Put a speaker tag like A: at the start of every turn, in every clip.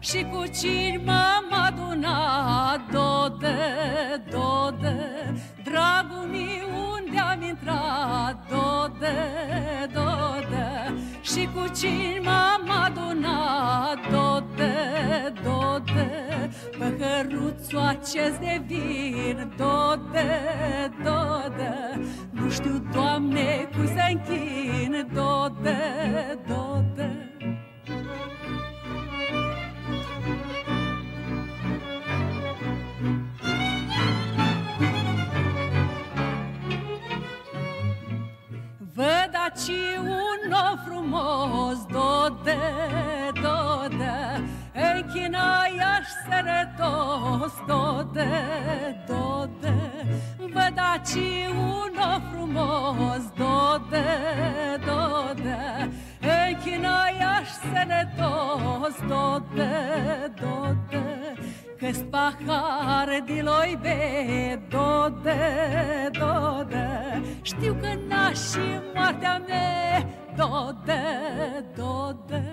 A: și cu cine m-am adunat. Dodă, dodă, dragul meu, unde am intrat? Dodă, dodă, și cu cine m-am adunat. Dodă, dodă, păhăruțul acest de vin. Dodă, dodă, nu știu, Doamne, cu să închin. Dodă, dodă. Văd aici un om frumos. Dodă, dodă, închina-i-aș sărătos. Dodă, dodă, văd aici un om frumos. Dodă, dodă, închina-i-aș sărătos. Dodă, dodă, că-s pahar de-l-oi be. Dodă, dodă, știu că nași moartea mea. Dodă, dodă.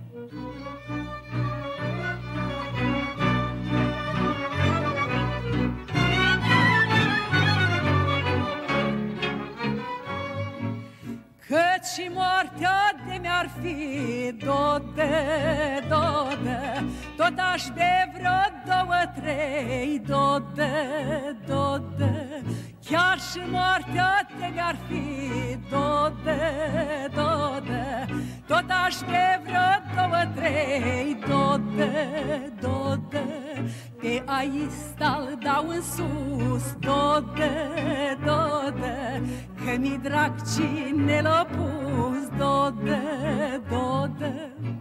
A: Căci moartea de mi-ar fi. Dodă, dodă, tot aș de vreo două, trei. Dodă, dodă, chiar și moartea de mi-ar fi. Dodă, dodă, tot aș de vreo două, trei. Dodă, dodă, pe aici stal dau în sus. Dodă, dodă, că mi drag cine l-a pus. Dodă, dodă.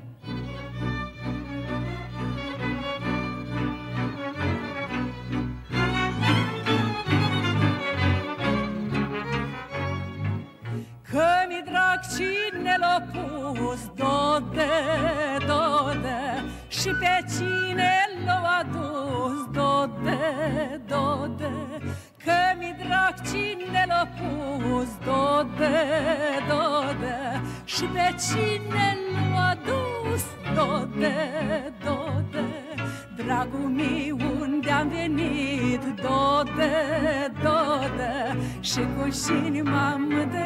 A: Că mi drag cine l-a pus. Dodă, dodă, și pe cine l-a adus. Dodă, dodă, că mi drag cine l-a pus. Dodă, dodă, și pe cine l-a adus. Dodă, dodă, dragul meu, unde am venit? Dodă, dodă, și cu cine m-am